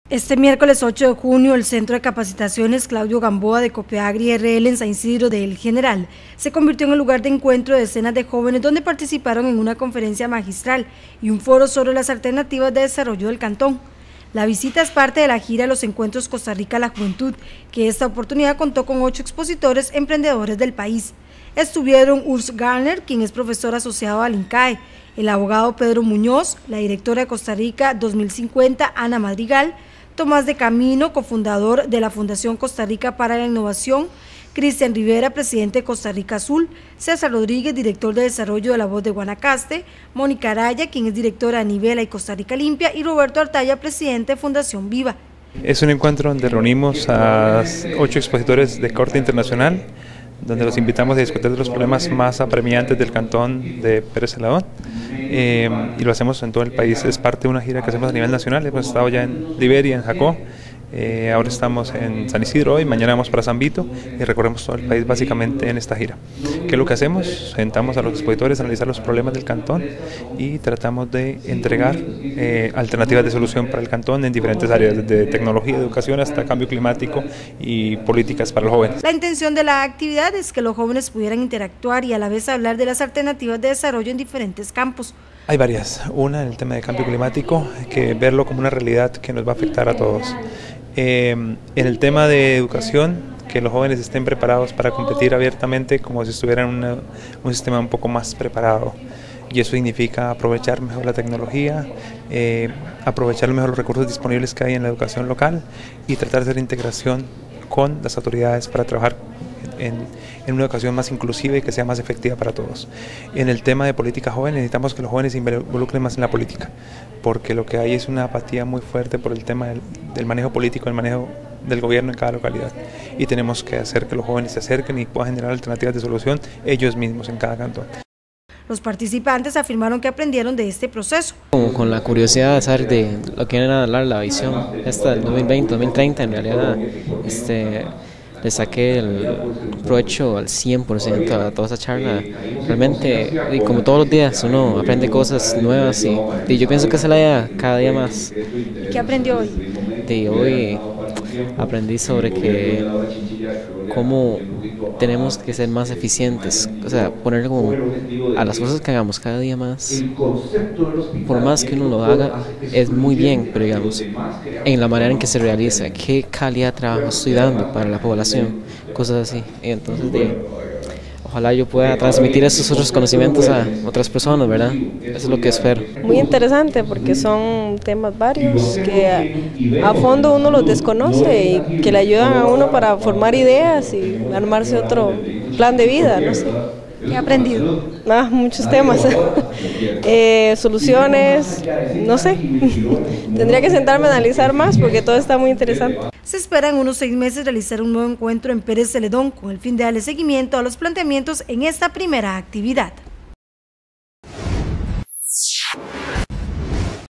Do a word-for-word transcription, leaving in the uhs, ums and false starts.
Este miércoles ocho de junio, el Centro de Capacitaciones Claudio Gamboa de Copeagri R L en San Isidro de El General se convirtió en el lugar de encuentro de decenas de jóvenes donde participaron en una conferencia magistral y un foro sobre las alternativas de desarrollo del cantón. La visita es parte de la gira de los encuentros Costa Rica la Juventud, que esta oportunidad contó con ocho expositores emprendedores del país. Estuvieron Urs Garner, quien es profesor asociado al INCAE, el abogado Pedro Muñoz, la directora de Costa Rica dos mil cincuenta, Ana Madrigal, Tomás de Camino, cofundador de la Fundación Costa Rica para la Innovación, Cristian Rivera, presidente de Costa Rica Azul, César Rodríguez, director de desarrollo de La Voz de Guanacaste, Mónica Araya, quien es directora de Nivela y Costa Rica Limpia, y Roberto Artaya, presidente de Fundación Viva. Es un encuentro donde reunimos a ocho expositores de corte internacional, donde los invitamos a discutir de los problemas más apremiantes del cantón de Pérez Celedón, eh, y lo hacemos en todo el país. Es parte de una gira que hacemos a nivel nacional. Hemos estado ya en Liberia, en Jacó, eh, ahora estamos en San Isidro hoy, mañana vamos para San Vito y recorremos todo el país básicamente en esta gira. ¿Qué es lo que hacemos? Sentamos a los expositores a analizar los problemas del cantón y tratamos de entregar eh, alternativas de solución para el cantón en diferentes áreas, desde tecnología, educación hasta cambio climático y políticas para los jóvenes. La intención de la actividad es que los jóvenes pudieran interactuar y a la vez hablar de las alternativas de desarrollo en diferentes campos. Hay varias. Una, el tema de cambio climático, que verlo como una realidad que nos va a afectar a todos. Eh, en el tema de educación, que los jóvenes estén preparados para competir abiertamente como si estuvieran en una, un sistema un poco más preparado. Y eso significa aprovechar mejor la tecnología, eh, aprovechar mejor los recursos disponibles que hay en la educación local y tratar de hacer integración con las autoridades para trabajar en, en una educación más inclusiva y que sea más efectiva para todos. En el tema de política joven necesitamos que los jóvenes se involucren más en la política, porque lo que hay es una apatía muy fuerte por el tema del, del manejo político, el manejo del gobierno en cada localidad, y tenemos que hacer que los jóvenes se acerquen y puedan generar alternativas de solución ellos mismos en cada cantón. Los participantes afirmaron que aprendieron de este proceso. Con, con la curiosidad de saber de lo que viene a hablar la visión esta del dos mil veinte, dos mil treinta, en realidad este, le saqué el provecho al cien por ciento a toda esa charla. Realmente, y como todos los días, uno aprende cosas nuevas y, y yo pienso que se la da cada día más. ¿Qué aprendió hoy? De hoy aprendí sobre que cómo tenemos que ser más eficientes, o sea, poner como a las cosas que hagamos cada día más, por más que uno lo haga, es muy bien, pero digamos, en la manera en que se realiza, qué calidad de trabajo estoy dando para la población, cosas así. Y entonces, de, ojalá yo pueda transmitir esos otros conocimientos a otras personas, ¿verdad? Eso es lo que espero. Muy interesante porque son temas varios que a, a fondo uno los desconoce y que le ayudan a uno para formar ideas y armarse otro plan de vida, no sé. ¿Qué ha aprendido? Ah, muchos temas, eh, soluciones, no sé, tendría que sentarme a analizar más porque todo está muy interesante. Se espera en unos seis meses realizar un nuevo encuentro en Pérez Celedón con el fin de darle seguimiento a los planteamientos en esta primera actividad.